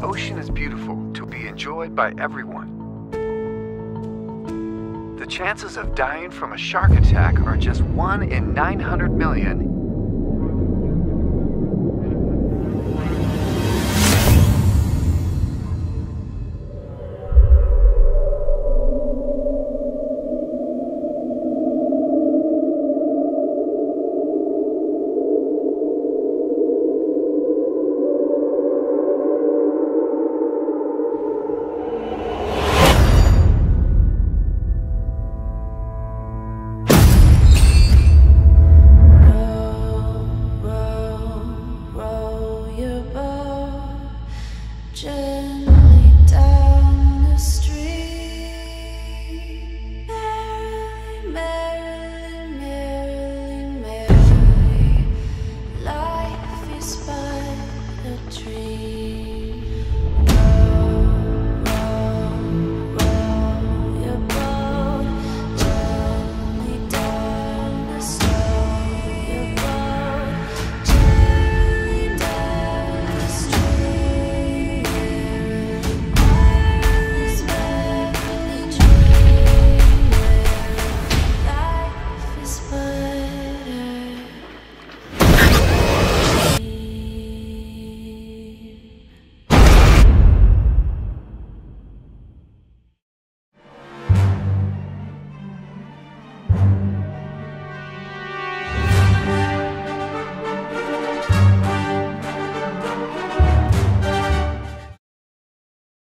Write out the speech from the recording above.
ocean is beautiful to be enjoyed by everyone. The chances of dying from a shark attack are just 1 in 900 million